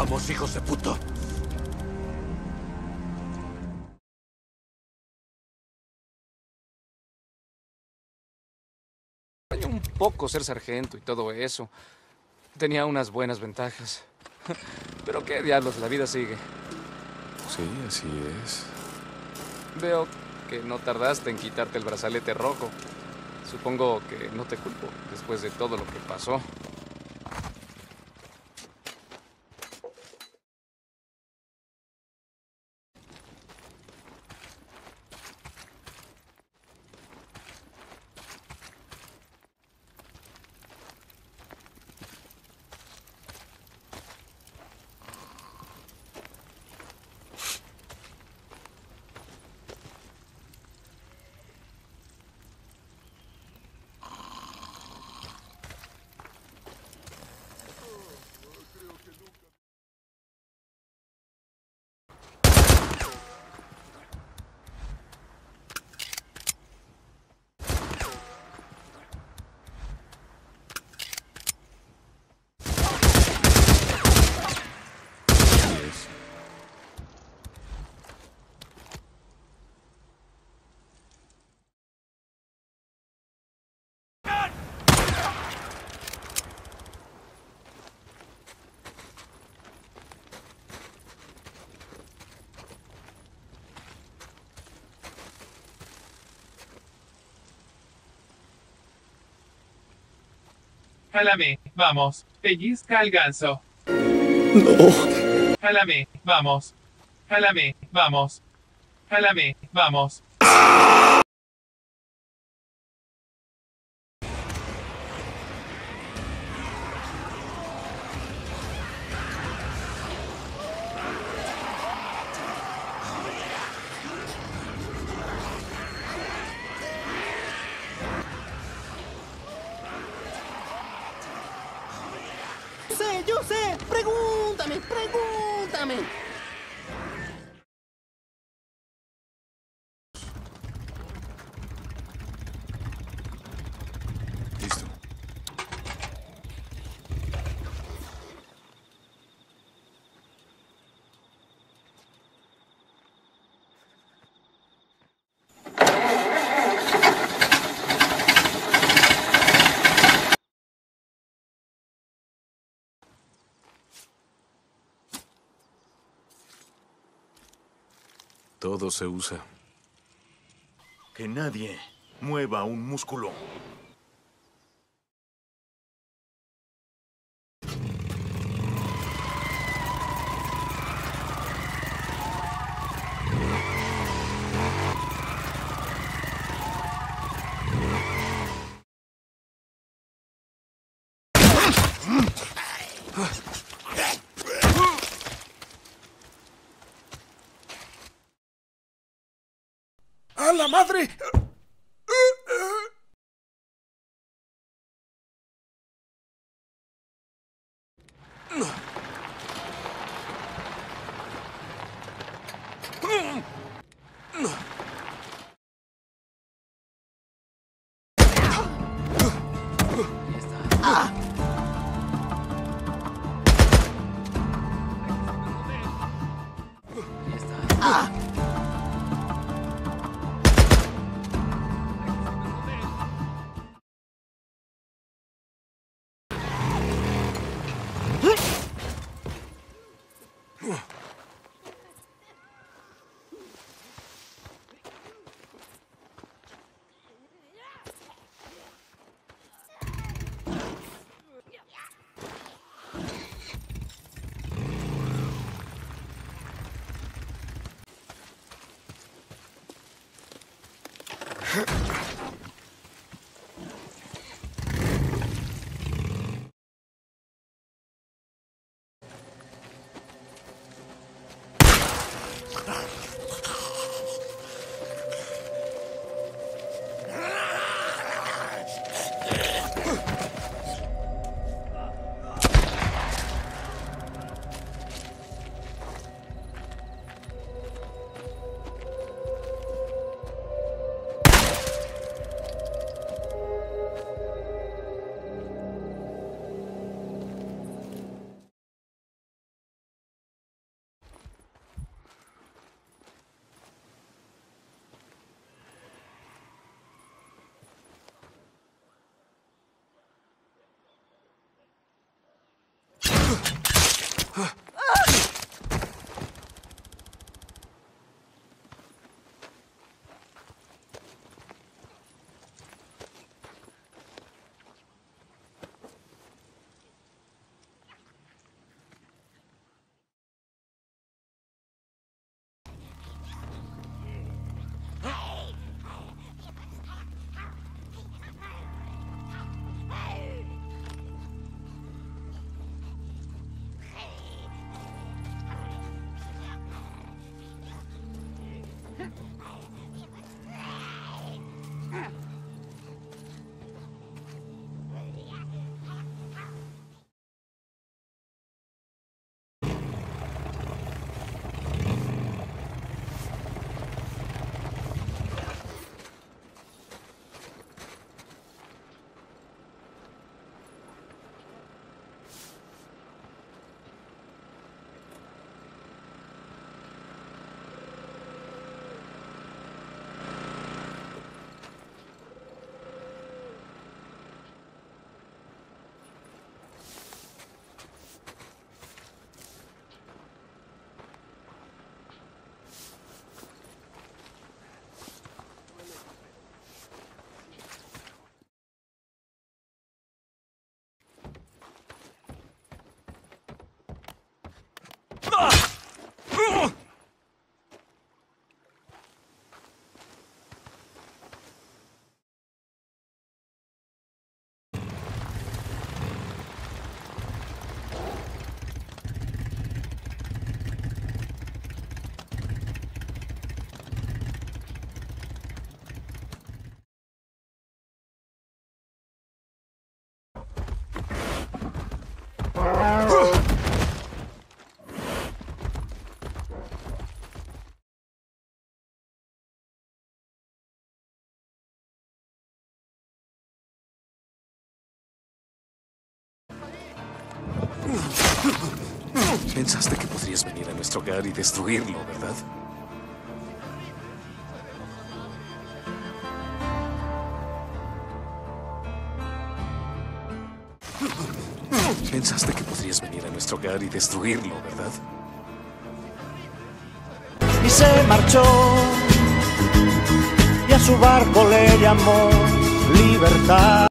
Vamos, hijos de puta. Un poco ser sargento y todo eso. Tenía unas buenas ventajas. Pero qué diablos, la vida sigue. Sí, así es. Veo que no tardaste en quitarte el brazalete rojo. Supongo que no te culpo después de todo lo que pasó. Jálame, vamos. Pellizca al ganso. No. Jálame, vamos. Jálame, vamos. Jálame, vamos. Yo sé. Pregúntame, pregúntame. Listo. Todo se usa. Que nadie mueva un músculo. ¡A la madre! Pensaste que podrías venir a nuestro hogar y destruirlo, ¿verdad? Pensaste que podrías venir a nuestro hogar y destruirlo, ¿verdad? Y se marchó, y a su barco le llamó Libertad.